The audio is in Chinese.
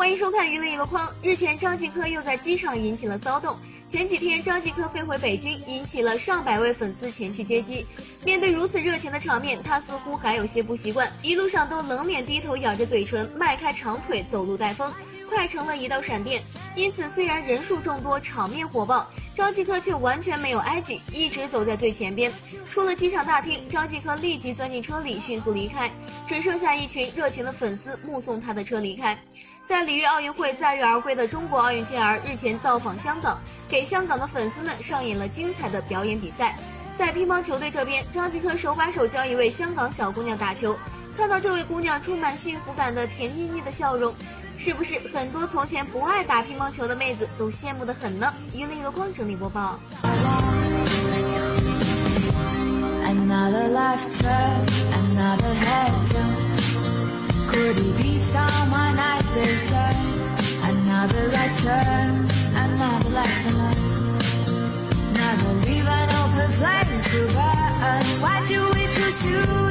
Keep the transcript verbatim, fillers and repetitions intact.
欢迎收看娱乐一箩筐。日前，张继科又在机上引起了骚动。前几天，张继科飞回北京，引起了上百位粉丝前去接机。面对如此热情的场面，他似乎还有些不习惯，一路上都冷脸低头，咬着嘴唇，迈开长腿，走路带风，快成了一道闪电。因此，虽然人数众多，场面火爆，张继科却完全没有挨挤，一直走在最前边。出了机场大厅，张继科立即钻进车里，迅速离开，只剩下一群热情的粉丝目送他的车离开。在里约奥运会载誉而归的中国奥运健儿日前造访香港，给香港的粉丝们上演了精彩的表演比赛。在乒乓球队这边，张继科手把手教一位香港小姑娘打球，看到这位姑娘充满幸福感的甜腻腻的笑容，是不是很多从前不爱打乒乓球的妹子都羡慕得很呢？娱乐一箩筐整理播报。 Another laughter, another head Could it be someone I deserve? Another right turn, another lesson learned. Never leave an open flame to burn. Why do we choose to